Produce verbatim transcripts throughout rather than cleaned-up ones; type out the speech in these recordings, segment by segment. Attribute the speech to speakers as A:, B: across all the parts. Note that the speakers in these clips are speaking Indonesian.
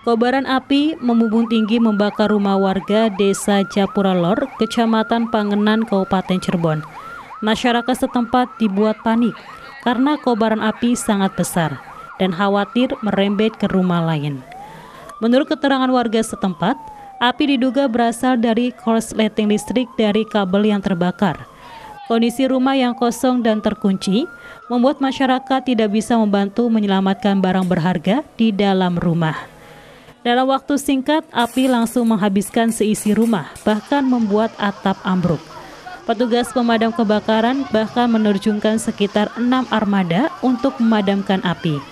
A: Kobaran api membumbung tinggi membakar rumah warga Desa Japura Lor, Kecamatan Pangenan, Kabupaten Cirebon. Masyarakat setempat dibuat panik karena kobaran api sangat besar dan khawatir merembet ke rumah lain. Menurut keterangan warga setempat, api diduga berasal dari korsleting listrik dari kabel yang terbakar. Kondisi rumah yang kosong dan terkunci membuat masyarakat tidak bisa membantu menyelamatkan barang berharga di dalam rumah. Dalam waktu singkat, api langsung menghabiskan seisi rumah, bahkan membuat atap ambruk. Petugas pemadam kebakaran bahkan menerjunkan sekitar enam armada untuk memadamkan api.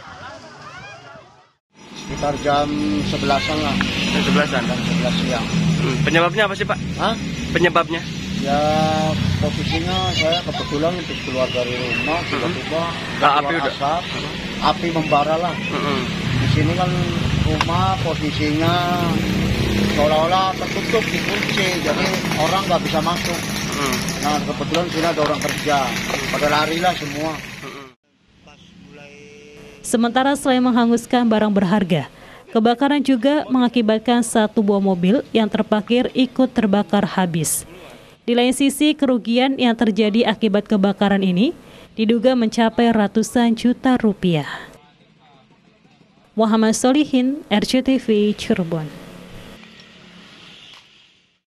B: Sekitar jam sebelasan lah.
C: Jam sebelasan?
B: Jam sebelas siang.
C: Hmm, penyebabnya apa sih Pak?
B: Hah?
C: Penyebabnya?
B: Ya posisinya saya kebetulan untuk keluar dari rumah, tiba-tiba
C: Nah,
B: keluar
C: api udah.
B: asap,
C: Uh-huh.
B: api membara lah.
C: Uh-huh.
B: Di sini kan rumah posisinya seolah-olah tertutup, dikunci, jadi orang nggak bisa masuk.
C: Uh-huh.
B: Nah kebetulan sini ada orang kerja, pada larilah semua.
C: Uh-huh.
A: Sementara selain menghanguskan barang berharga, kebakaran juga mengakibatkan satu buah mobil yang terparkir ikut terbakar habis. Di lain sisi, kerugian yang terjadi akibat kebakaran ini diduga mencapai ratusan juta rupiah. Muhammad Solihin, R C T V, Cirebon.